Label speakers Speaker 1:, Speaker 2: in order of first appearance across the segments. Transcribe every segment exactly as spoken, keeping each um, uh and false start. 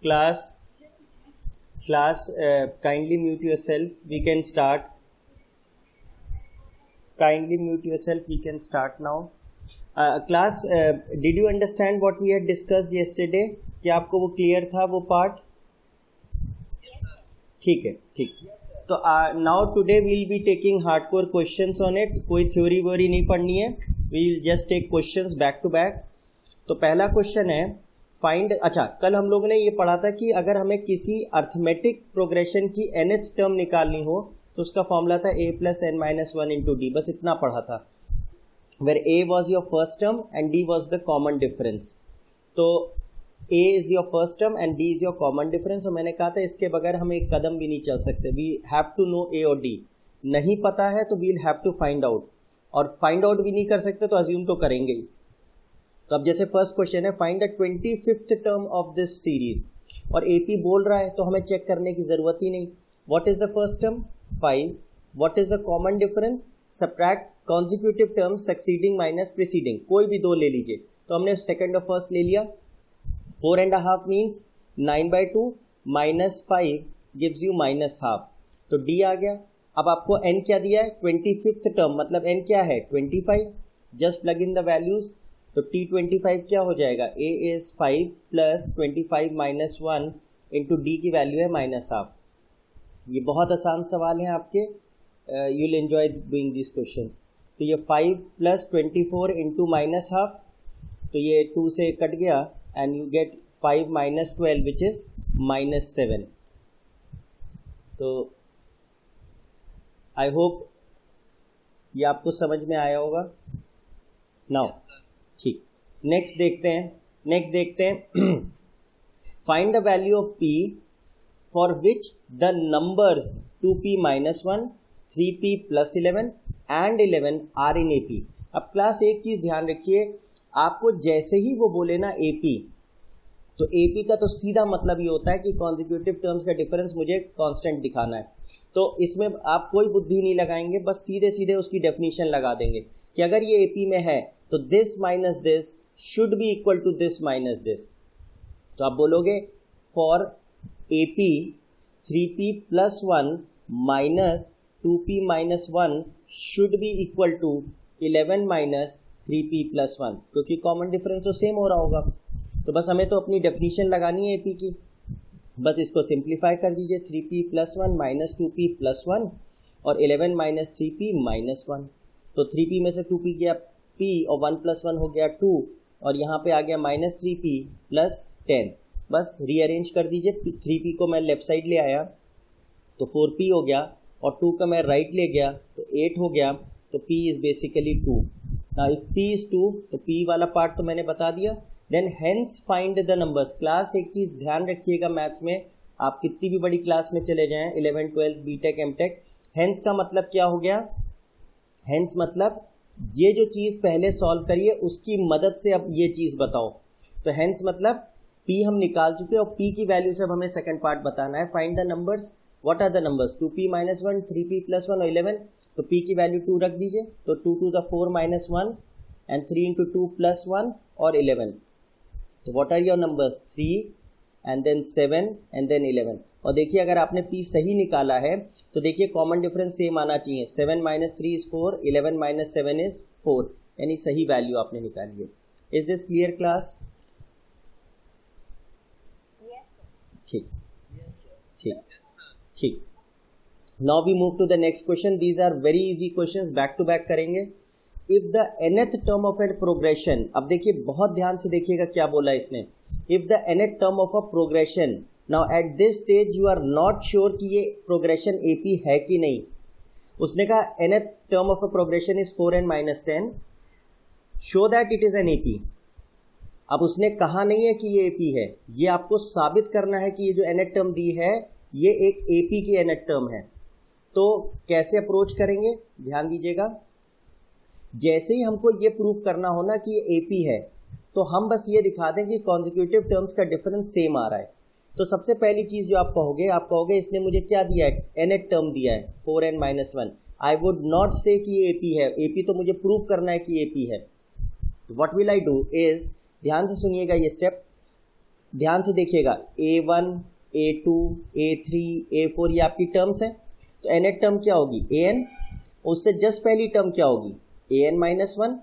Speaker 1: class class uh, kindly mute yourself, we can start. Kindly mute yourself, we can start now. uh, class uh, did you understand what we had discussed yesterday? क्या आपको वो clear था वो part? ठीक है, ठीक. तो now today we'll be taking hardcore questions on it. कोई थ्योरी वोरी नहीं पढ़नी है, we will just take questions back to back. तो पहला क्वेश्चन है फाइंड. अच्छा, कल हम लोगों ने ये पढ़ा था कि अगर हमें किसी अर्थमेटिक प्रोग्रेशन की nth टर्म निकालनी हो तो उसका फॉर्मूला था a plus N minus one into d. बस इतना पढ़ा था, where a was your first term and d was the common difference. तो a is your first term and d is your common difference. और मैंने कहा था इसके बगैर हम एक कदम भी नहीं चल सकते. We have to know a और d. नहीं पता है तो we'll have to find out, और फाइंड आउट भी नहीं कर सकते तो अज्यूम तो करेंगे ही. तो अब जैसे फर्स्ट क्वेश्चन है find the twenty fifth term of this series, और एपी बोल रहा है तो हमें चेक करने की जरूरत ही नहीं. What is the first term? Five. What is the common difference? Subtract consecutive term succeeding minus preceding. कोई भी दो ले लीजिए. तो हमने सेकंड और फर्स्ट ले लिया. Four and half means nine by two minus five gives you minus half. तो डी आ गया. अब आपको एन क्या दिया है? ट्वेंटी फिफ्थ टर्म, मतलब एन क्या है? Twenty five. Just plug in the values. तो टी ट्वेंटी फाइव क्या हो जाएगा? A is five plus twenty five minus one into d की वैल्यू है माइनस हाफ. ये बहुत आसान सवाल है आपके, you will enjoy doing this questions. तो ये five plus twenty four into minus half, तो ये टू से कट गया and you get five minus twelve which is minus seven. तो आई होप ये आपको समझ में आया होगा. नाउ ठीक, नेक्स्ट देखते हैं. नेक्स्ट देखते हैं find the value of p for which the numbers two p minus one, three p plus eleven and eleven are in ap. अब क्लास एक चीज ध्यान रखिए, आपको जैसे ही वो बोले ना ap, तो ap का तो सीधा मतलब ये होता है कि कॉन्जिक्यूटिव टर्म्स का डिफरेंस मुझे कांस्टेंट दिखाना है. तो इसमें आप कोई बुद्धि नहीं लगाएंगे, बस सीधे सीधे उसकी डेफिनेशन लगा देंगे कि अगर ये ap में है तो this minus this should be equal to this minus this. तो आप बोलोगे for AP three p plus one minus two p minus one should be equal to eleven minus three p plus one, क्योंकि common difference तो same हो रहा होगा. तो बस हमें तो अपनी डेफिनेशन लगानी है एपी की. बस इसको सिंप्लीफाई कर दीजिए. Three p plus one minus two p plus one और eleven minus three p minus one. तो थ्री पी में से टू पी गया p और वन प्लस वन हो गया टू, और यहाँ पे आ गया minus three p plus ten. बस रीअरेंज कर दीजिए. थ्री पी को मैं लेफ्ट साइड ले आया तो फोर पी हो गया, और टू का मैं राइट ले गया तो एट हो गया. तो p is basically two. Now if p is two तो p वाला पार्ट तो मैंने बता दिया. Then hence find the numbers. Class एक चीज ध्यान रखिएगा, मैथ्स में आप कितनी भी बड़ी क्लास में चले जाएं, eleven twelfth B Tech M Tech, hence का मतलब क्या हो गया? हेंस मतलब ये जो चीज पहले सॉल्व करिए उसकी मदद से अब ये चीज बताओ. तो हेंस मतलब p हम निकाल चुके हैं और p की वैल्यू से अब हमें सेकंड पार्ट बताना है. Find the numbers. What are the numbers? Two p minus one, three p plus one और इलेवन. तो p की वैल्यू टू रख दीजिए. तो two two the four minus one and three into two plus one और eleven. तो what are your numbers? Three and then seven and then eleven. और देखिए अगर आपने p सही निकाला है तो देखिए कॉमन डिफरेंस सेम आना चाहिए. Seven minus three is four, eleven minus seven is four, यानी सही वैल्यू आपने निकाली है. Is this clear class? ठीक ठीक ठीक. Now we move to the next question. These are very easy questions, back to back करेंगे. If the nth term of a progression, अब देखिए बहुत ध्यान से देखिएगा क्या बोला इसने. If the nth term of a progression, now at this stage you are not sure कि ये प्रोग्रेशन एपी है कि नहीं. उसने कहा nth term of a progression is four and minus ten, show that it is an AP. अब उसने कहा नहीं है कि ये एपी है, ये आपको साबित करना है कि ये जो nth टर्म दी है ये एक एपी की nth टर्म है. तो कैसे अप्रोच करेंगे? ध्यान दीजिएगा. जैसे ही हमको ये प्रूफ करना हो ना कि ये एपी है, तो हम बस ये दिखा दें कि कॉन्जिक्यूटिव टर्म्स का डिफरेंस सेम आ रहा है. तो सबसे पहली चीज जो आप कहोगे, आप कहोगे इसने मुझे क्या दिया है? nth टर्म दिया है four n minus one. I would not say कि ये एपी है. एपी तो मुझे प्रूफ करना है कि एपी है. What will I do is, ध्यान से सुनिएगा ये स्टेप. ध्यान से देखिएगा, a one, a two, a three, a four ये आपकी टर्म्स हैं। तो nth टर्म क्या होगी, ए एन, उससे जस्ट पहली टर्म क्या होगी, ए एन माइनस वन।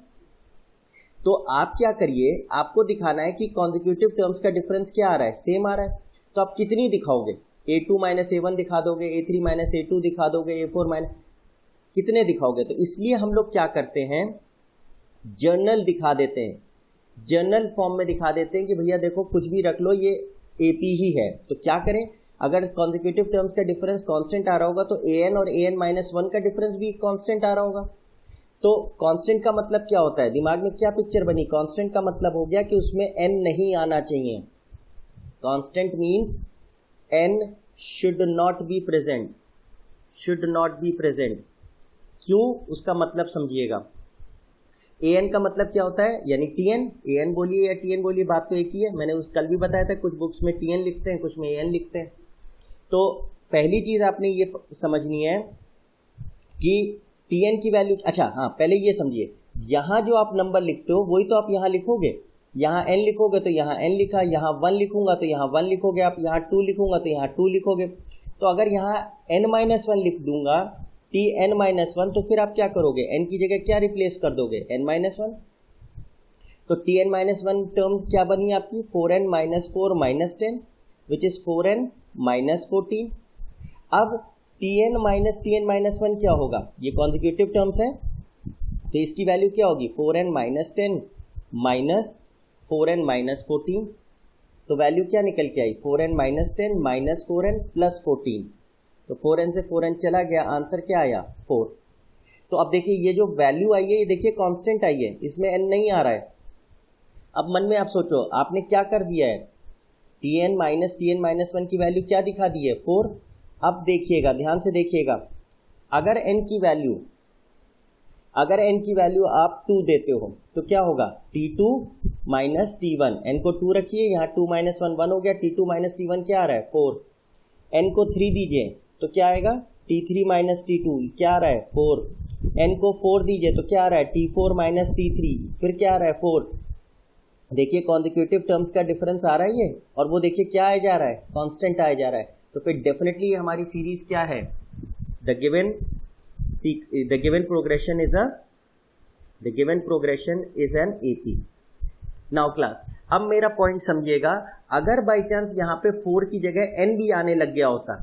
Speaker 1: तो आप क्या करिए, आपको दिखाना है कि कॉन्जिक्यूटिव टर्म्स का डिफरेंस क्या आ रहा है, सेम आ रहा है। तो आप कितनी दिखाओगे, a two minus a one दिखा दोगे, a three minus a two दिखा दोगे, ए फोर माइनस, कितने दिखाओगे। तो इसलिए हम लोग क्या करते हैं, जर्नल दिखा देते हैं, जर्नल फॉर्म में दिखा देते हैं कि भैया देखो कुछ भी रख लो, ये एपी ही है। तो क्या करें, अगर कॉन्जिक्यूटिव टर्म्स का डिफरेंस कांस्टेंट आ रहा होगा तो ए एन और ए एन माइनस वन का डिफरेंस भी कांस्टेंट आ रहा होगा। तो कांस्टेंट का मतलब क्या होता है, दिमाग में क्या पिक्चर बनी, कांस्टेंट का मतलब हो गया कि उसमें एन नहीं आना चाहिए। Constant means n should not be present, should not be present. क्यों, उसका मतलब समझिएगा। ए एन का मतलब क्या होता है, यानी टी एन, ए एन बोलिए या टी एन बोलिए, बात तो एक ही है। मैंने उस कल भी बताया था, कुछ बुक्स में टी एन लिखते हैं, कुछ में ए एन लिखते हैं। तो पहली चीज आपने ये समझनी है कि टी एन की वैल्यू, अच्छा हाँ पहले ये समझिए, यहां जो आप नंबर लिखते हो वही तो आप यहां लिखोगे। यहाँ n लिखोगे तो यहाँ n लिखा, यहाँ वन लिखूंगा तो यहाँ वन लिखोगे आप, यहाँ टू लिखूंगा तो यहाँ टू लिखोगे। तो अगर यहाँ n माइनस वन लिख दूंगा, टी एन माइनस वन, तो फिर आप क्या करोगे, n की जगह क्या रिप्लेस कर दोगे, n माइनस वन। तो T n minus one term क्या बनी आपकी, four n minus four minus ten, which is four n minus fourteen. अब T n minus T n minus one क्या होगा, ये कॉन्जिक्यूटिव टर्म्स है, तो इसकी वैल्यू क्या होगी, four n minus ten minus four n minus fourteen. तो वैल्यू क्या निकल के आई, four n minus ten minus four n plus fourteen. तो फोर एन से फोर एन चला गया, आंसर क्या आया, फोर। तो अब देखिए ये जो वैल्यू आई है, ये देखिए कांस्टेंट आई है, इसमें एन नहीं आ रहा है। अब मन में आप सोचो, आपने क्या कर दिया है, T n minus T n minus one की वैल्यू क्या दिखा दी है, फोर। अब देखिएगा, ध्यान से देखिएगा, अगर एन की वैल्यू अगर n की वैल्यू आप टू देते हो तो क्या होगा, T two minus T one, n को टू रखिए, यहाँ टू माइनस वन वन हो गया, T two minus T one क्या आ रहा है, फोर। n को थ्री दीजिए तो क्या आएगा, T three minus T two क्या आ रहा है, फोर। n को फोर दीजिए तो क्या आ रहा है, T four minus T three, फिर क्या आ रहा है, फोर। देखिए कॉन्जिक्यूटिव टर्म्स का डिफरेंस आ रहा है ये, और वो देखिए क्या आया जा रहा है, कांस्टेंट आया जा रहा है। तो फिर डेफिनेटली हमारी सीरीज क्या है, the given the given progression is a the given progression is an A P। now class, अब मेरा पॉइंट समझिएगा, अगर बाई चांस यहाँ पे फोर की जगह n भी आने लग गया होता,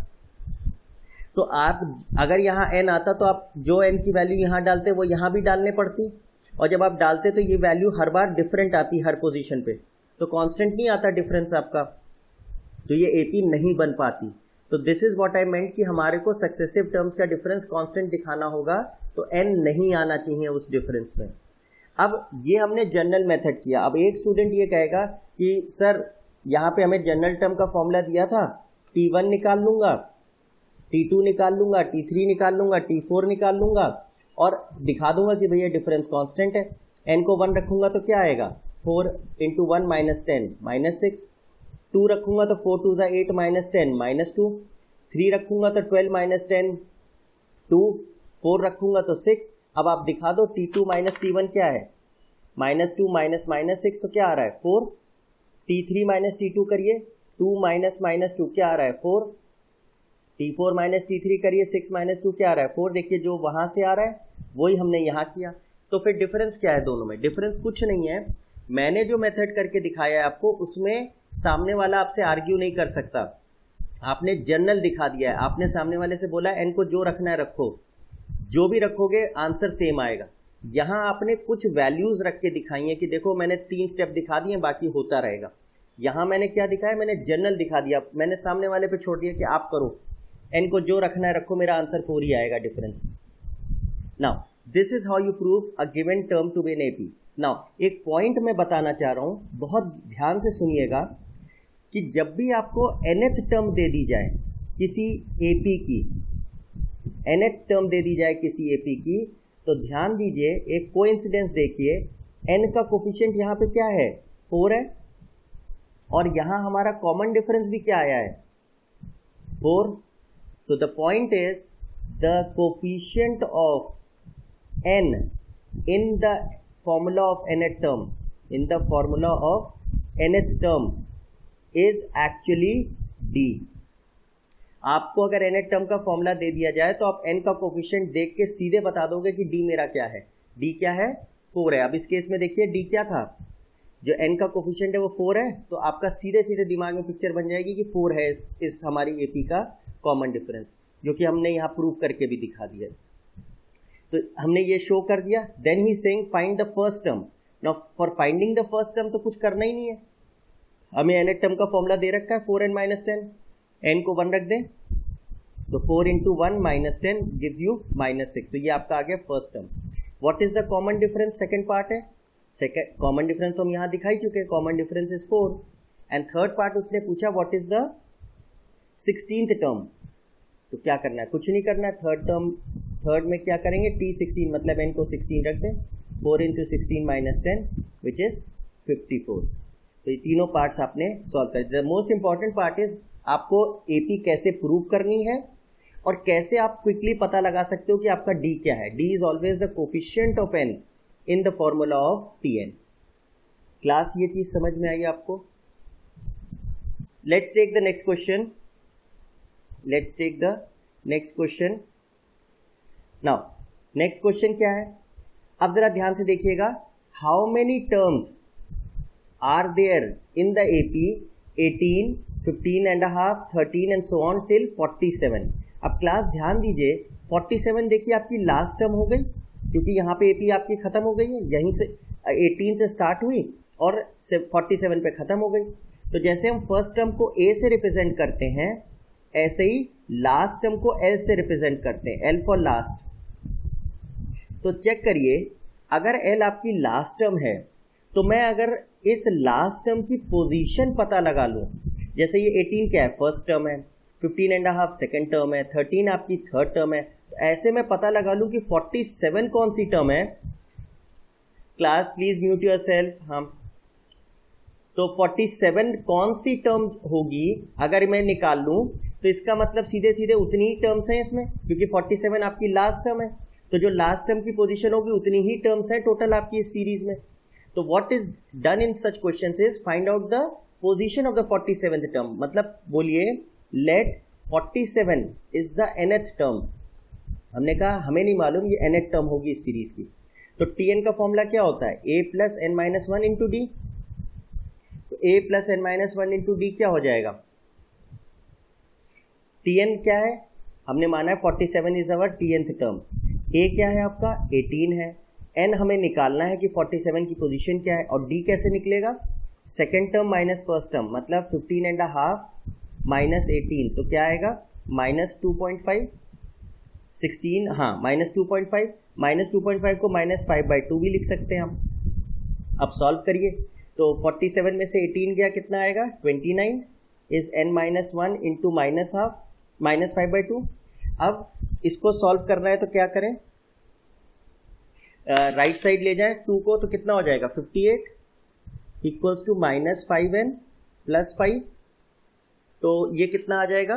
Speaker 1: तो आप अगर यहाँ n आता तो आप जो n की वैल्यू यहाँ डालते वो यहाँ भी डालने पड़ती, और जब आप डालते तो ये वैल्यू हर बार डिफरेंट आती हर पोजीशन पे, तो कांस्टेंट नहीं आता डिफरेंस आपका, तो ये A P नहीं बन पाती। तो this is what I meant कि हमारे को सक्सेसिव टर्म्स का डिफरेंस कांस्टेंट दिखाना होगा, तो n नहीं आना चाहिए उस डिफरेंस में। अब ये हमने जनरल मेथड किया। अब एक स्टूडेंट ये कहेगा कि सर यहाँ पे हमें जनरल टर्म का फॉर्मूला दिया था, टी वन निकाल लूंगा, टी टू निकाल लूंगा, टी थ्री निकाल लूंगा, टी फोर निकाल लूंगा, और दिखा दूंगा कि भैया डिफरेंस कांस्टेंट है। n को वन रखूंगा तो क्या आएगा, four into one minus ten minus six, two रखूंगा तो फोर टू ज़ा eight minus ten minus two, three रखूंगा तो twelve minus ten two, four रखूंगा तो सिक्स। अब आप दिखा दो T two minus T one क्या है, minus two minus minus six, तो क्या आ रहा है, four. T three minus T to करिए, टू माइनस माइनस टू क्या आ रहा है, four. T four minus T three करिए, सिक्स माइनस टू क्या आ रहा है, फोर। देखिए जो वहां से आ रहा है वही हमने यहाँ किया। तो फिर डिफरेंस क्या है दोनों में, डिफरेंस कुछ नहीं है। मैंने जो मेथड करके दिखाया है आपको, उसमें सामने वाला आपसे आर्ग्यू नहीं कर सकता। आपने जनरल दिखा दिया है, आपने सामने वाले से बोला एन को जो रखना है रखो, जो भी रखोगे आंसर सेम आएगा। यहाँ आपने कुछ वैल्यूज रख के दिखाई है कि देखो मैंने तीन स्टेप दिखा दिए, बाकी होता रहेगा। यहाँ मैंने क्या दिखाया, मैंने जनरल दिखा दिया, मैंने सामने वाले पे छोड़ दिया कि आप करो, एन को जो रखना है रखो, मेरा आंसर फोर ही आएगा difference. Now this is how you prove a given term to be an AP. Now एक पॉइंट मैं बताना चाह रहा हूं, बहुत ध्यान से सुनिएगा, कि जब भी आपको nth टर्म दे दी जाए किसी एपी की, nth टर्म दे दी जाए किसी एपी की, तो ध्यान दीजिए, एक कोइंसिडेंस देखिए, n का कोफिशिएंट यहाँ पे क्या है, फोर है, और यहाँ हमारा कॉमन डिफरेंस भी क्या आया है, फोर। तो the point is the coefficient of n in the formula of nth term, in the formula of nth term is actually d. आपको अगर nth टर्म का फॉर्मूला दे दिया जाए तो आप n का कोफिशिएंट देख के सीधे बता दोगे कि d मेरा क्या है। d क्या है? फोर है। अब इस केस में देखिए d क्या था, जो n का कोफिशिएंट है वो फोर है, तो आपका सीधे सीधे दिमाग में पिक्चर बन जाएगी कि फोर है इस हमारी एपी का कॉमन डिफरेंस, जो कि हमने यहाँ प्रूव करके भी दिखा दिया। तो हमने ये शो कर दिया। Then he saying find the first term. Now for finding the first term तो कुछ करना ही नहीं है, हमें nth टर्म का फॉर्मूला दे रखा है four n minus ten, n को वन रख दें तो four into one minus ten gives you minus six. तो ये आपका आ गया first term. What is the common difference? Second part है। सेकंड कॉमन डिफरेंस तो हम यहाँ दिखाई चुके हैं, common difference is four. And third part उसने पूछा what is the sixteenth term. तो क्या करना है? कुछ नहीं करना है। थर्ड टर्म थर्ड में क्या करेंगे? टी सिक्सटीन मतलब n को सिक्सटीन रख दें, four into sixteen minus ten which is fifty four. तो ये तीनों पार्ट्स आपने सॉल्व कर दिया। The most important part is आपको एपी कैसे प्रूव करनी है और कैसे आप क्विकली पता लगा सकते हो कि आपका डी क्या है। D is always the coefficient of n in the formula of t n. Class ये चीज समझ में आई आपको? Let's take the next question. Let's take the next question. Now next question क्या है? अब जरा ध्यान से देखिएगा। How many terms are there in the AP eighteen, fifteen and half, thirteen and so on till forty seven. अब class ध्यान दीजिए, फोर्टी सेवन देखिए आपकी लास्ट टर्म हो गई, क्योंकि यहाँ पे एपी आपकी खत्म हो गई है, यहीं से एटीन से स्टार्ट हुई और फोर्टी सेवन पे खत्म हो गई। तो जैसे हम फर्स्ट टर्म को ए से रिप्रेजेंट करते हैं, ऐसे ही लास्ट टर्म को एल से रिप्रेजेंट करते हैं, एल फॉर लास्ट। तो चेक करिए, अगर एल आपकी लास्ट टर्म है तो मैं अगर इस लास्ट टर्म की पोजीशन पता लगा लूं, जैसे ये एटीन क्या है? फर्स्ट टर्म है, fifteen and half second term है, थर्टीन आपकी थर्ड टर्म है, तो ऐसे मैं पता लगा लूं कि फोर्टी सेवन कौन सी टर्म है। Class please mute yourself. हाँ, तो फोर्टी सेवन कौन सी टर्म होगी अगर मैं निकाल लूं, तो इसका मतलब सीधे सीधे उतनी ही टर्म्स हैं इसमें, क्योंकि फोर्टी सेवन आपकी लास्ट टर्म है, तो जो लास्ट टर्म की पोजीशन होगी उतनी ही टर्म्स हैं टोटल आपकी इस सीरीज में। तो what is done in such questions is find out the position of the forty seventh term. मतलब बोलिए let forty seven is the nth term. हमने कहा हमें नहीं मालूम ये nth टर्म होगी इस सीरीज की। तो tn का फॉर्मूला क्या होता है? a plus N minus one into D. तो a plus N minus one into d क्या हो जाएगा? tn क्या है? हमने माना है forty seven is our tnth term. a क्या है आपका? एटीन है। n हमें निकालना है कि फोर्टी सेवन की पोजीशन क्या है, और d कैसे निकलेगा? Second term minus first term, मतलब fifteen and half minus eighteen, तो क्या आएगा? Minus two point five. Sixteen, हाँ minus two point five, minus two point five को माइनस फाइव बाई टू भी लिख सकते हैं हम। अब सॉल्व करिए, तो फोर्टी सेवन में से एटीन गया, कितना आएगा? Twenty nine is N minus one into minus half minus five by two. अब इसको सॉल्व करना है तो क्या करें? राइट uh, साइड ले जाएं टू को, तो कितना हो जाएगा? Fifty eight equals to minus five n plus five. तो ये कितना आ जाएगा?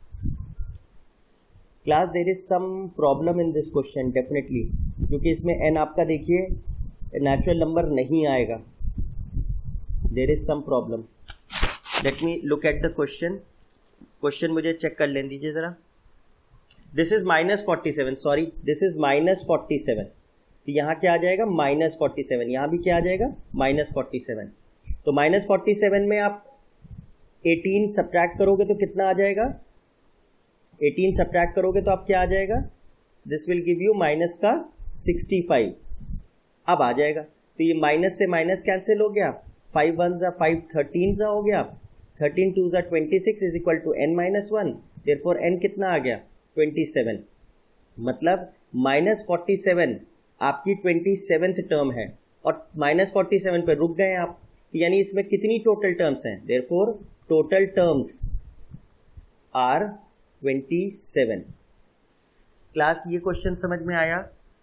Speaker 1: Class there is some problem in this question definitely, क्योंकि इसमें एन आपका देखिए नेचुरल नंबर नहीं आएगा। There is some problem. Let me look at the question. Question मुझे चेक कर लेने दीजिए जरा। This is minus forty seven, sorry this is minus forty seven. तो यहाँ क्या आ जाएगा? Minus forty seven. यहाँ भी क्या आ जाएगा? Minus forty seven. तो माइनस फोर्टी सेवन में आप एटीन सब्ट्रैक्ट करोगे तो कितना आ जाएगा? एटीन सब्ट्रैक्ट करोगे तो आप क्या आ जाएगा? This will give you minus का सिक्सटी फाइव। अब आ जाएगा, तो ये माइनस से माइनस कैंसिल हो गया, फाइव वन जा फाइव, थर्टीन जा हो गया, थर्टीन टू जा twenty six is equal to N minus one. Therefore n कितना आ गया? Twenty seven. मतलब माइनस फोर्टी सेवन आपकी ट्वेंटी सेवेंथ टर्म है, और माइनस फोर्टी सेवन पर रुक गए आप, यानी इसमें कितनी टोटल टर्म्स हैं? Therefore total terms are twenty seven. Class ये क्वेश्चन समझ में आया?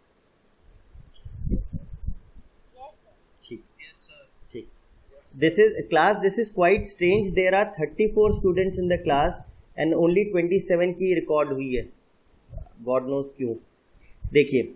Speaker 1: ठीक ठीक। This is class this is quite strange. There are thirty four students in the class and only twenty seven की रिकॉर्ड हुई है, गॉड नोज क्यों। देखिए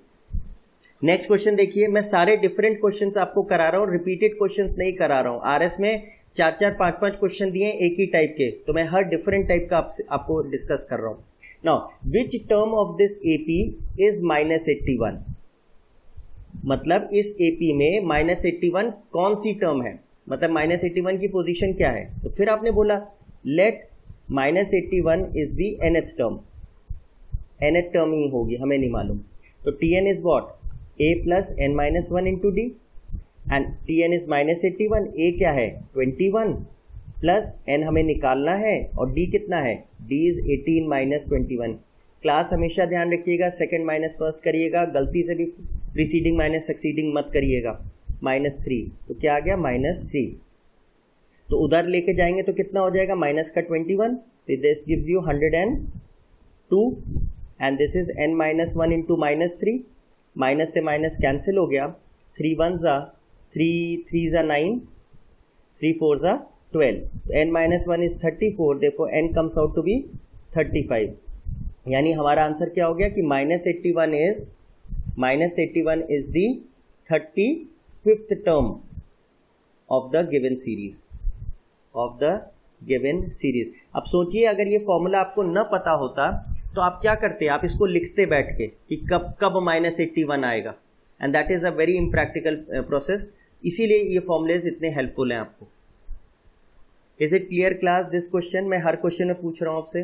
Speaker 1: नेक्स्ट क्वेश्चन देखिए, मैं सारे डिफरेंट क्वेश्चंस आपको करा रहा हूँ, रिपीटेड क्वेश्चंस नहीं करा रहा हूँ। आरएस में चार चार पांच पांच क्वेश्चन दिए एक ही टाइप के, तो मैं हर डिफरेंट टाइप का आपसे आपको डिस्कस कर रहा हूं. Now which term of this AP is minus eighty one, मतलब इस एपी में माइनस एट्टी वन कौन सी टर्म है, मतलब माइनस एट्टी वन की पोजीशन क्या है. तो फिर आपने बोला let minus eighty one is the nth term, nth term ही होगी, हमें नहीं मालूम. तो tn is what, a plus N minus one into d, and tn is minus eighty one, a क्या है ट्वेंटी वन प्लस n हमें निकालना है, और d कितना है, d is eighteen minus twenty one. Class हमेशा ध्यान रखिएगा सेकंड माइनस फर्स्ट करिएगा, गलती से भी प्रीसीडिंग माइनस सक्सीडिंग मत करिएगा. माइनस थ्री, तो क्या आ गया माइनस थ्री. तो उधर लेके जाएंगे तो कितना हो जाएगा, माइनस का twenty one, this gives you hundred and two, and this is n minus one into minus three. Minus से माइनस कैंसिल हो गया, थ्री वन ज़ा थ्री, थ्री ज़ा नाइन, थ्री फोर ज़ा twelve. n minus one is thirty four, therefore n comes out to be thirty five. यानी हमारा answer क्या हो गया कि minus eighty one is minus eighty one is the thirty fifth term of the given series, of the given series. अब सोचिए अगर ये फॉर्मूला आपको न पता होता तो आप क्या करते, आप इसको लिखते बैठ के कि कब कब माइनस एट्टी वन आएगा, and that is a very impractical process. इसीलिए ये फॉर्मूलेज इतने हेल्पफुल हैं आपको. Is it clear class this question? मैं हर क्वेश्चन में पूछ रहा हूं आपसे.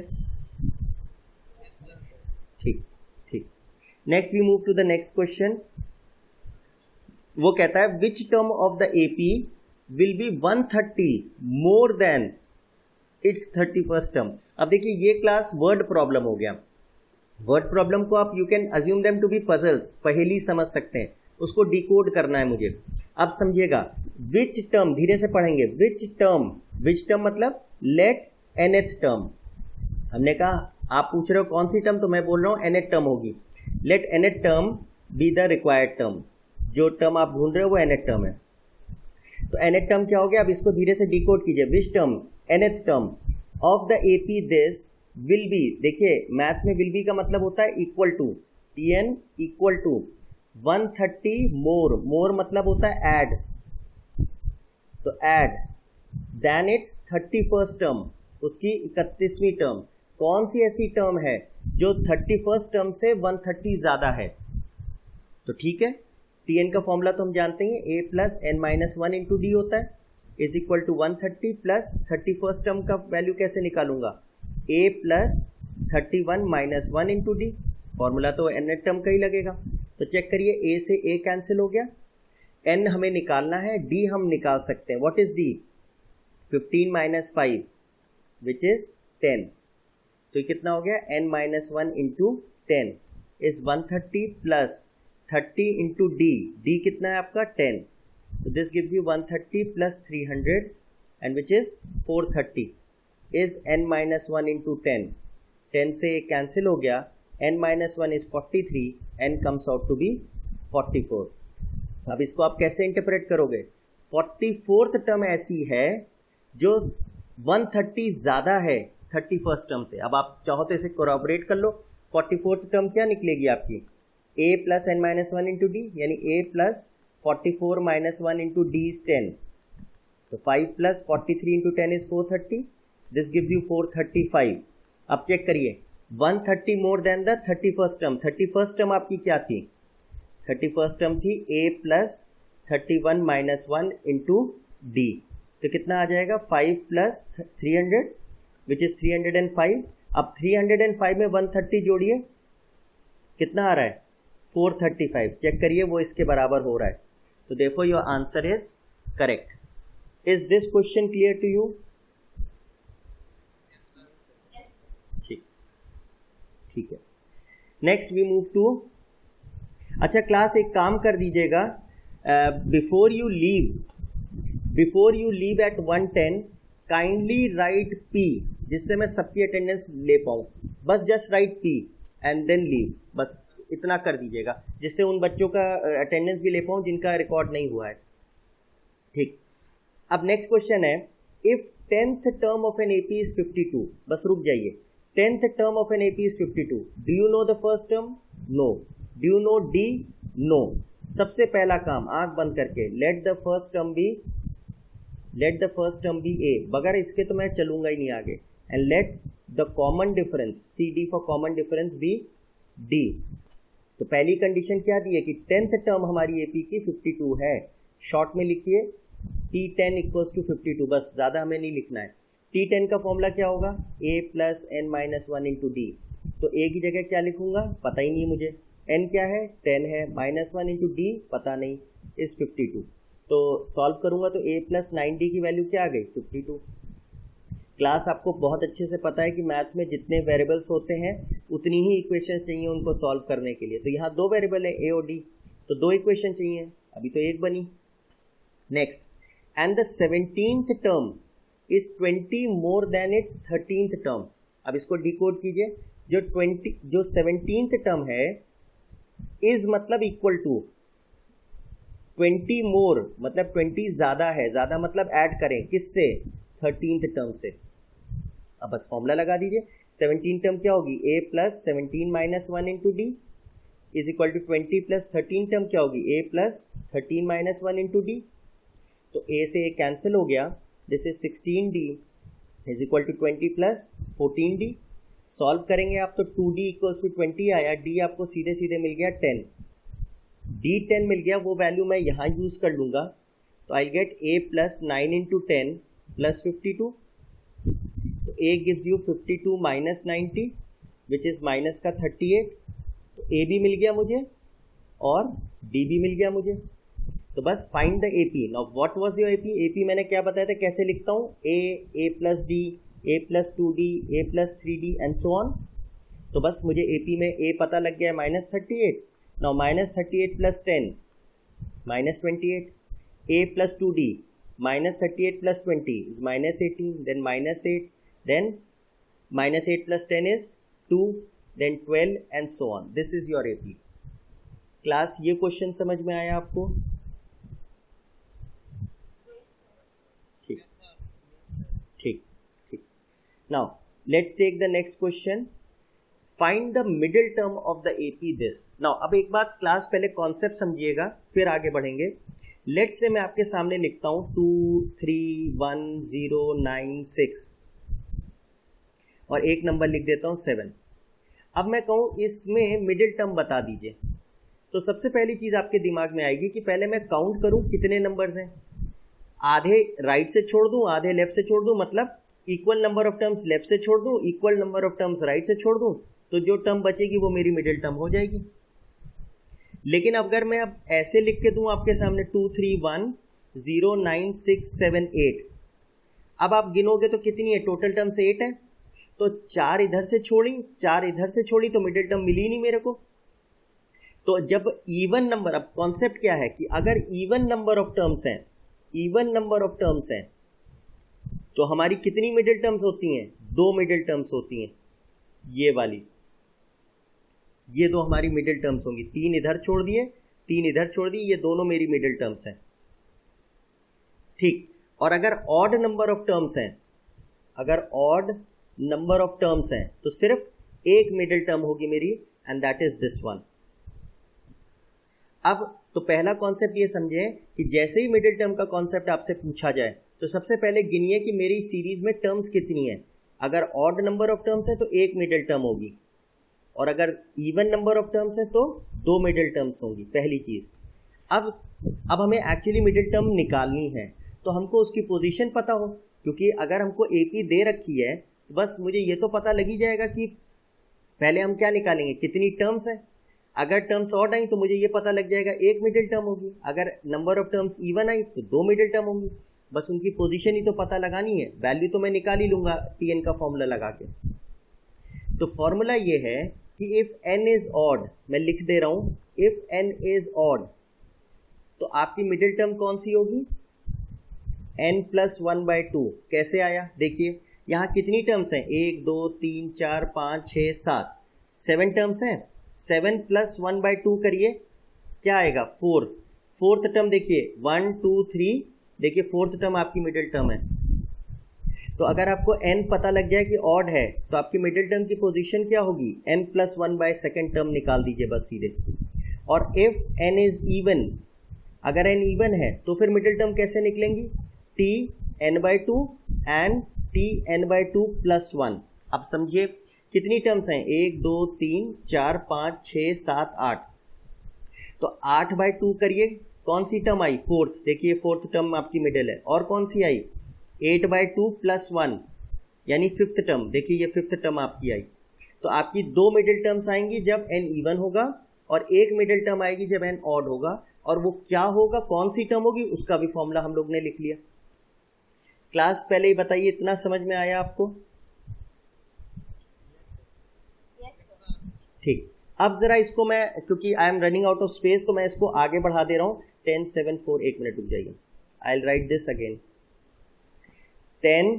Speaker 1: ठीक ठीक. Next we move to the next question. वो कहता है which term of the AP will be one thirty more than its thirty first term. अब देखिए ये क्लास वर्ड प्रॉब्लम हो गया. वर्ड प्रॉब्लम को आप you can assume them to be puzzles, पहेली समझ सकते हैं, उसको डिकोड करना है मुझे. अब समझिएगा विच टर्म, धीरे से पढ़ेंगे. विच टर्म, विच टर्म मतलब लेट nth टर्म. हमने कहा आप पूछ रहे हो कौन सी टर्म, तो मैं बोल रहा हूं nth टर्म होगी. Let nth term be the required term. जो टर्म आप ढूंढ रहे हो वो nth टर्म है. तो nth टर्म क्या हो गया, अब इसको धीरे से डिकोड कीजिए. Which term, nth term of the AP this will be. देखिए मैथ्स में विल बी का मतलब होता है equal to, tn equal to one thirty more. More मतलब होता है ऐड, तो add then its thirty first term, उसकी इकतीसवीं टर्म. कौन सी ऐसी टर्म है जो थर्टी फर्स्ट टर्म से वन थर्टी ज्यादा है? तो ठीक है, tn का फॉर्मूला तो हम जानते हैं, a plus N minus one into d होता है, is equal to one thirty plus thirty first term का वैल्यू कैसे निकालूंगा, a plus thirty one minus one into d. Formula तो n टर्म का ही लगेगा. तो चेक करिए a से a कैंसिल हो गया, n हमें निकालना है, d हम निकाल सकते हैं. What is d? Fifteen minus five which is ten. तो ये कितना हो गया, n minus one into ten is one thirty plus thirty into d. D कितना है आपका टेन. तो this gives you one thirty plus three hundred and which is four thirty is n minus one into ten. Ten से cancel हो गया, n minus one is forty three, n comes out to B forty four. अब इसको आप कैसे interpret करोगे? Forty fourth term ऐसी है जो वन थर्टी ज्यादा है थर्टी फर्स्ट टर्म से. अब आप चाहो तो इसे कोरॉबरेट कर लो. फोर्टी फोर्थ टर्म क्या निकलेगी आपकी, a plus N minus one into d, यानी a plus forty four minus one into D is ten. तो five plus forty three into ten is four thirty, this gives you four thirty five. अब check करिए one thirty more than the thirty first term. Thirty first term आपकी क्या थी, thirty first term थी a plus thirty one minus one into D. तो कितना आ जाएगा, five plus three hundred which is three hundred and five. अब three hundred and five में वन थर्टी जोड़िए, कितना आ रहा है, फोर थर्टी फाइव. चेक करिए वो इसके बराबर हो रहा है. तो देखो your answer is correct. Is this question clear to you? ठीक ठीक है. नेक्स्ट वी मूव टू, अच्छा क्लास एक काम कर दीजिएगा, before you leave before you leave at one ten kindly write P, जिससे मैं सबकी अटेंडेंस ले पाऊँ. बस just write P and then leave, बस इतना कर दीजिएगा जिससे उन बच्चों का अटेंडेंस भी ले पाऊँ जिनका रिकॉर्ड नहीं हुआ है. ठीक. अब नेक्स्ट क्वेश्चन है, if tenth term of an AP is fifty two. बस रुक जाइए. Tenth term of an AP is fifty two. Do you know the first term? No. Do you know D? No. सबसे पहला काम आंख बंद करके let the first term be let the first term be A, बगैर इसके तो मैं चलूंगा ही नहीं आगे, and let the common difference C D for common difference be D. तो पहली कंडीशन क्या दी है कि टेंथ टर्म हमारी एपी की फिफ्टी टू है। शॉर्ट में लिखिए T ten equals to fifty two, बस ज़्यादा हमें नहीं लिखना है। टी टेन का फॉर्मूला क्या होगा, A plus N minus one into D. तो ए की जगह क्या लिखूंगा, पता ही नहीं मुझे, एन क्या है, टेन है, माइनस वन इंटू डी पता नहीं, इज फिफ्टी टू। तो सॉल्व करूंगा तो ए प्लस नाइन डी की वैल्यू क्या आ गई, फिफ्टी टू। क्लास आपको बहुत अच्छे से पता है कि मैथ्स में जितने वेरिएबल्स होते हैं उतनी ही इक्वेशंस चाहिए उनको सॉल्व करने के लिए। तो यहाँ दो वेरिएबल है ए और डी, तो दो इक्वेशन चाहिए, अभी तो एक बनी। Next, and the seventeenth term is twenty more than its thirteenth term. अब इसको डिकोड कीजिए, जो ट्वेंटी जो सेवनटीन्थ टर्म है इज मतलब इक्वल टू, ट्वेंटी मोर मतलब ट्वेंटी ज्यादा है, ज्यादा मतलब ऐड करें किससे, थर्टीन्थ टर्म से। अब बस फॉर्मूला लगा दीजिए, सेवनटीन टर्म क्या होगी, A plus seventeen minus one into D is equal to twenty plus thirteen term क्या होगी, A plus thirteen minus one into D. तो ए से ए कैंसिल हो गया, this is sixteen D is equal to twenty plus fourteen D. Solve करेंगे आप तो two D equals to twenty आया, डी आपको सीधे सीधे मिल गया टेन, डी टेन मिल गया, वो वैल्यू मैं यहाँ यूज कर लूंगा। तो I get A plus nine into ten plus fifty two. तो A gives you fifty two minus ninety which is minus का थर्टी एट। तो ए भी मिल गया मुझे और डी भी मिल गया मुझे। तो बस find the AP. Now what was your AP, AP मैंने क्या बताया था, कैसे लिखता हूँ, A, A plus D, A plus two D, A plus three D and so on. तो बस मुझे एपी में ए पता लग गया है minus thirty eight. Now minus thirty eight plus ten minus twenty eight, A plus two D minus thirty-eight plus twenty is minus eighteen, then minus eight, then minus eight plus ten is two, then twelve and so on. This is your A P. Class ये question समझ में आया आपको? ठीक ठीक ठीक। Now let's take the next question. Find the middle term of the A P this. Now अब एक बात क्लास पहले कॉन्सेप्ट समझिएगा फिर आगे बढ़ेंगे। लेट से मैं आपके सामने लिखता हूं two three one zero nine six और एक नंबर लिख देता हूं सेवन। अब मैं कहूं इसमें मिडिल टर्म बता दीजिए, तो सबसे पहली चीज आपके दिमाग में आएगी कि पहले मैं काउंट करूं कितने नंबर्स हैं। आधे राइट से छोड़ दूं, आधे लेफ्ट से छोड़ दूं, मतलब equal number of terms left से छोड़ दूं, equal number of terms right से छोड़ दूं, तो जो टर्म बचेगी वो मेरी मिडिल टर्म हो जाएगी। लेकिन अगर मैं अब ऐसे लिख के दूं आपके सामने two three one zero nine six seven eight, अब आप गिनोगे तो कितनी है, टोटल टर्म से एट है, तो चार इधर से छोड़ी चार इधर से छोड़ी तो मिडिल टर्म मिली नहीं मेरे को। तो जब इवन नंबर, अब कॉन्सेप्ट क्या है कि अगर इवन नंबर ऑफ टर्म्स हैं, इवन नंबर ऑफ टर्म्स हैं तो हमारी कितनी मिडिल टर्म्स होती हैं, दो मिडिल टर्म्स होती हैं, ये वाली, ये दो हमारी मिडिल टर्म्स होंगी। तीन इधर छोड़ दिए, तीन इधर छोड़ दिए, ये दोनों मेरी मिडिल टर्म्स हैं, ठीक। और अगर ऑड नंबर ऑफ टर्म्स हैं, अगर ऑड नंबर ऑफ टर्म्स हैं तो सिर्फ एक मिडिल टर्म होगी मेरी, and that is this one. अब तो पहला कॉन्सेप्ट ये समझें कि जैसे ही मिडिल टर्म का कॉन्सेप्ट आपसे पूछा जाए तो सबसे पहले गिनिए कि मेरी सीरीज में टर्म्स कितनी है। अगर ऑड नंबर ऑफ टर्म्स है तो एक मिडिल टर्म होगी, और अगर इवन नंबर ऑफ टर्म्स है तो दो मिडिल टर्म्स होंगी, पहली चीज। अब अब हमें एक्चुअली मिडिल टर्म निकालनी है तो हमको उसकी पोजीशन पता हो, क्योंकि अगर हमको एपी दे रखी है तो बस मुझे ये तो पता लग ही जाएगा कि पहले हम क्या निकालेंगे, कितनी टर्म्स है। अगर टर्म्स ऑड आई तो मुझे ये पता लग जाएगा एक मिडिल टर्म होगी, अगर नंबर ऑफ टर्म्स इवन आई तो दो मिडिल टर्म होंगी। बस उनकी पोजीशन ही तो पता लगानी है, वैल्यू तो मैं निकाल ही लूंगा टी एन का फॉर्मूला लगा के। तो फॉर्मूला ये है कि इफ n इज ऑड, मैं लिख दे रहा हूं, इफ n इज ऑड तो आपकी मिडिल टर्म कौन सी होगी, n plus one by two. कैसे आया देखिए, यहां कितनी टर्म्स हैं, एक दो तीन चार पांच छह सात, सेवन टर्म्स हैं। Seven plus one by two करिए, क्या आएगा, फोर। फोर्थ टर्म देखिए, वन टू थ्री, देखिए फोर्थ टर्म आपकी मिडिल टर्म है। तो अगर आपको n पता लग जाए कि ऑड है तो आपकी मिडिल टर्म की पोजीशन क्या होगी, n plus one by second term निकाल दीजिए बस सीधे। और इफ n इज इवन, अगर n इवन है तो फिर मिडिल टर्म कैसे निकलेंगी, t N by two and T N by two plus one. अब समझिए कितनी टर्म्स हैं, एक दो तीन चार पाँच छः सात आठ, तो आठ बाई टू करिए, कौन सी टर्म आई, फोर्थ, देखिए फोर्थ टर्म आपकी मिडिल है, और कौन सी आई, eight by two plus one यानी फिफ्थ टर्म, देखिए ये फिफ्थ टर्म आपकी आई। तो आपकी दो मिडिल टर्म्स आएंगी जब एन इवन होगा और एक मिडिल टर्म आएगी जब एन ऑड होगा, और वो क्या होगा, कौन सी टर्म होगी, उसका भी फॉर्मूला हम लोग ने लिख लिया। क्लास पहले ही बताइए, इतना समझ में आया आपको? ठीक, अब जरा इसको मैं, क्योंकि I am running out of space, तो मैं इसको आगे बढ़ा दे रहा हूं। टेन सेवन फोर, एक मिनट रुक जाइए, I will write this again. Ten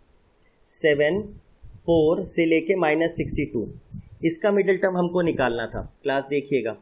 Speaker 1: seven four से लेके माइनस सिक्सटी टू, इसका मिडिल टर्म हमको निकालना था। क्लास देखिएगा,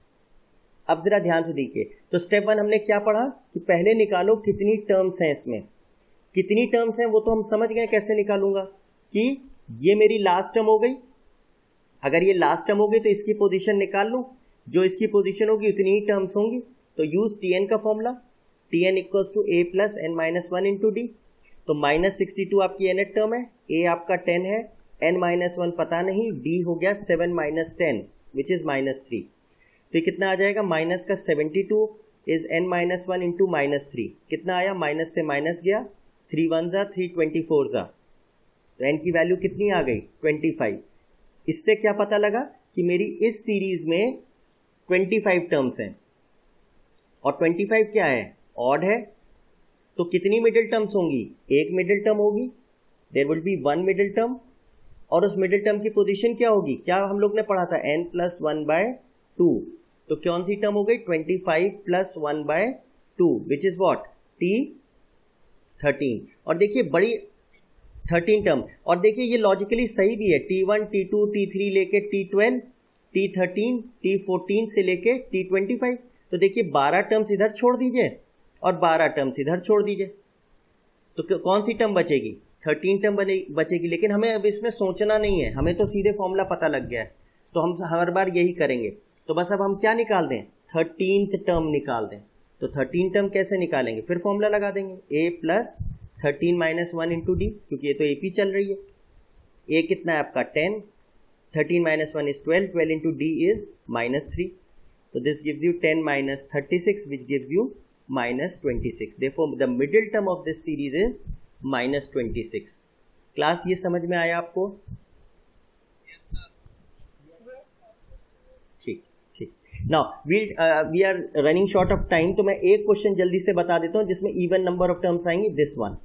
Speaker 1: अब जरा ध्यान से देखिए। तो स्टेप वन हमने क्या पढ़ा कि पहले निकालो कितनी टर्म्स हैं इसमें, कितनी टर्म्स हैं वो तो हम समझ गए, कैसे निकालूंगा कि ये मेरी लास्ट टर्म हो गई, अगर ये लास्ट टर्म होगी तो इसकी पोजीशन निकाल लूं, जो इसकी पोजीशन होगी उतनी ही टर्म्स होंगी। तो यूज टी एन का formula, T N equals to A plus N minus one into D. तो माइनस सिक्सटी टू आपकी एन टर्म है, ए आपका टेन है, एन माइनस वन पता नहीं, डी हो गया seven minus ten which is minus three. तो कितना आ जाएगा, माइनस का seventy two is N minus one into minus three, कितना आया, माइनस से माइनस गया, थ्री वन जा थ्री, ट्वेंटी फोर जा, तो एन की वैल्यू कितनी आ गई, ट्वेंटी फाइव। इससे क्या पता लगा कि मेरी इस सीरीज में ट्वेंटी फाइव टर्म्स हैं, और ट्वेंटी फाइव क्या है, ऑड है, तो कितनी मिडिल टर्म्स होंगी, एक मिडिल टर्म होगी, there will be one middle term, और उस मिडिल टर्म की पोजीशन क्या होगी, क्या हम लोग ने पढ़ा था, N plus one by two, तो कौन सी टर्म हो गई, twenty five plus one by two which is what, T thirteen. और देखिए बड़ी थर्टीन टर्म, और देखिए ये लॉजिकली सही भी है, T one T two T three लेके T twelve T thirteen T fourteen से लेके टी ट्वेंटी फाइव। तो देखिए बारह टर्म्स इधर छोड़ दीजिए और बारह टर्म्स इधर छोड़ दीजिए, तो कौन सी टर्म बचेगी, थर्टीन टर्म बचेगी। लेकिन हमें अब इसमें सोचना नहीं है, हमें तो सीधे फॉर्मूला पता लग गया है, तो हम हर बार यही करेंगे। तो बस अब हम क्या निकाल दें, थर्टीन्थ टर्म निकाल दें। तो थर्टीन टर्म कैसे निकालेंगे, फिर फॉर्मूला लगा देंगे, A plus thirteen minus one into D, क्योंकि ये तो एपी चल रही है। ए कितना है आपका ten, thirteen minus one is twelve, twelve into D is minus three, तो this gives you ten minus thirty six which gives you minus twenty six. Therefore the middle term of this series is minus twenty six. Class ये समझ में आया आपको? ठीक ठीक, now we we are running short of time, तो मैं एक क्वेश्चन जल्दी से बता देता हूं जिसमें इवन नंबर ऑफ टर्म्स आएंगी, this one.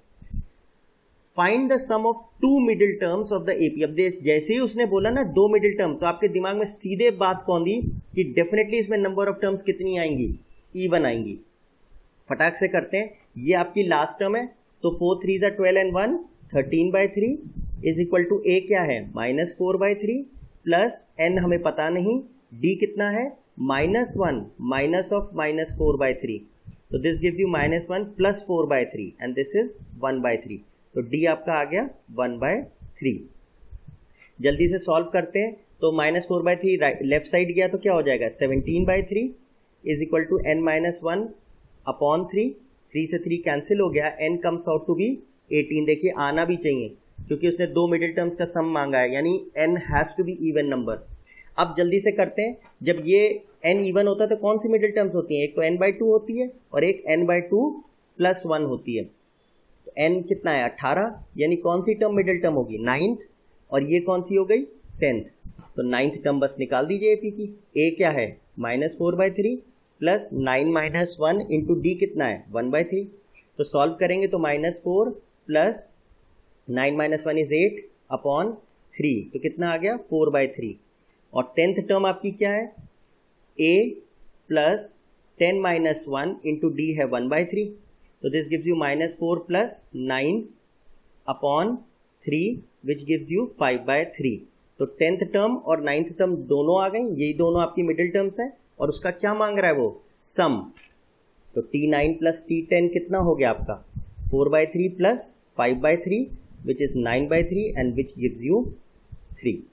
Speaker 1: Find the sum of two middle terms of the AP. अब जैसे ही उसने बोला ना दो मिडिल टर्म, तो आपके दिमाग में सीधे बात कौन दी कि डेफिनेटली इसमें नंबर ऑफ टर्म्स कितनी आएंगी, इवन आएंगी। फटाक से करते हैं, ये आपकी लास्ट टर्म है, तो फोर थ्री जा twelve and one thirteen by three is equal to A क्या है, minus four by three plus N हमें पता नहीं, डी कितना है, minus one minus of minus four by three, तो this gives you minus one plus four by three and this is one by three, तो D आपका आ गया वन बाय थ्री। जल्दी से सॉल्व करते हैं, तो minus four by three left side गया तो क्या हो जाएगा, seventeen by three is equal to N minus one upon three, three से थ्री कैंसिल हो गया, N comes out to be eighteen. देखिए आना भी चाहिए क्योंकि उसने दो मिडिल टर्म्स का सम मांगा है, यानी N has to be even number. अब जल्दी से करते हैं, जब ये एन इवन होता है तो कौन सी मिडिल टर्म्स होती हैं, एक तो एन बाई टू होती है और एक N by two plus one होती है। तो एन कितना है, अट्ठारह, यानी कौन सी टर्म मिडिल टर्म होगी, नाइन्थ, और ये कौन सी हो गई, टेंथ। तो नाइन्थ टर्म बस निकाल दीजिए एपी की। ए क्या है, minus four by three plus nine minus one into D कितना है, वन बाई थ्री। तो सॉल्व करेंगे तो minus four plus nine minus one is eight upon three, तो कितना आ गया, फोर बाई थ्री। और टेंथ टर्म आपकी क्या है, A plus ten minus one into D है वन बाई थ्री, तो this gives you minus four plus nine upon three which gives you five by three. तो टेंथ टर्म और ninth term दोनों आ गई, यही दोनों आपकी मिडिल टर्म्स हैं, और उसका क्या मांग रहा है वो, सम। तो T nine plus T ten कितना हो गया आपका, four by three plus five by three which is nine by three and which gives you three.